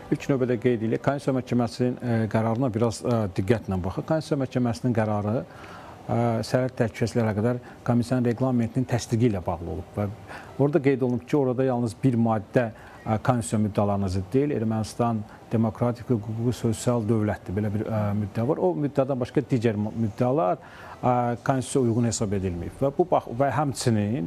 İlk növbədə qeyd edilir, Konstitusiya Məhkəməsinin qərarına biraz diqqətlə baxaq. Konstitusiya Məhkəməsinin qərarı sərhəd təhlükəsizliyi əlaqədar komissiyanın reqlamentinin təsdiqi ilə bağlı olub və orada qeyd olunub ki, orada yalnız bir maddə Konstitusiya müddəalarına zidd deyil. Ermənistan demokratik, hüquqi, sosial dövlətdir. Belə bir müddəa var. O müddəadan başqa digər müddəalar Konstitusiyaya uyğun hesab edilməyib və həmçinin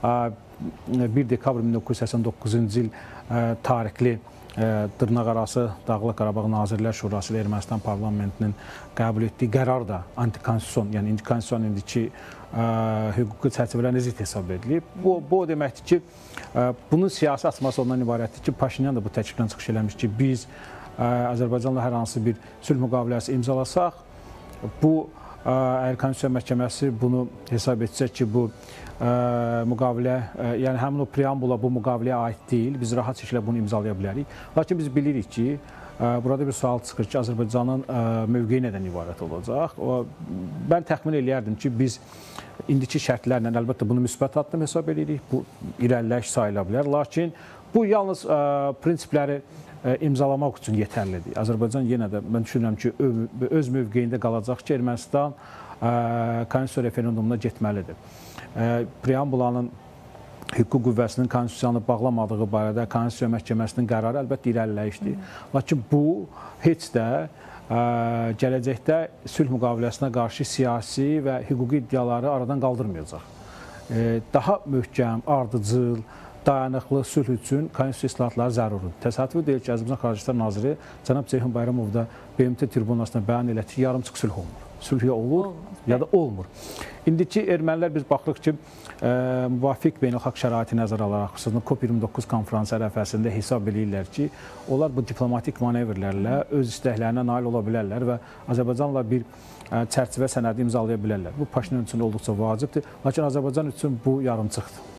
1 dekabr 1989-cu il tarixli dırnaqarası Dağlıq Qarabağ Nazirlər Şurası ilə Ermənistan parlamentinin qəbul etdiyi qərar da antikonstitusion, yəni konstitusiyanın indiki hüquqi çərçivələrinə zidd hesab edilib. Bu o deməkdir ki, bunun siyasi açması ondan ibarətdir ki, Paşinyan da bu təklifdən çıxış eləmiş ki, biz Azərbaycanla hər hansı bir sülh müqaviləsi imzalasaq, bu əgər Konstitusiya Məhkəməsi bunu hesab etsə ki, bu müqavilə, yəni həmin o preambula bu müqaviləyə aid deyil, biz rahat şəkildə bunu imzalaya bilərik. Lakin biz bilirik ki, burada bir sual çıxır ki, Azərbaycanın mövqeyi nədən ibarət olacaq? Mən təxmin eləyərdim ki, biz indiki şərtlərlə əlbəttə bunu müsbət addım hesab edirik, bu irəliləyiş sayıla bilər. Lakin bu yalnız prinsipləri imzalamaq üçün yetərlidir. Azərbaycan yenə də, mən düşünürəm ki, öz mövqeyində qalacaq ki, Ermənistan konstitusiya referendumuna getməlidir. Preambulanın hüquq qüvvəsinin konstitusiyanı bağlamadığı barədə Konstitusiya Məhkəməsinin qərarı əlbəttə irəliləyişdir. Lakin bu heç də gələcəkdə sülh müqaviləsinə qarşı siyasi və hüquqi iddiaları aradan qaldırmayacaq. Daha möhkəm, ardıcıl, dayanıqlı sülh üçün konstitusiya islahatları zəruridir. Təsadüfi deyil ki, Azərbaycan Xarici İşlər Naziri cənab Ceyhun Bayramov da BMT tribunasına bəyan elədi ki, yarımçıq sülh olmur. Sülh ya olur, ya da olmur. İndiki ermənilər biz baxırıq ki, müvafiq beynəlxalq şəraiti nəzərə alaraq, xüsusən COP29 konfransı ərəfəsində hesab edirlər ki, onlar bu diplomatik manevrlərlə öz istəklərinə nail ola bilərlər və Azərbaycanla bir çərçivə sənədi imzalaya bilərlər. Bu Paşinyan üçün olduqca vacibdir, lakin Azərbaycan üçün bu yarımçıqdır.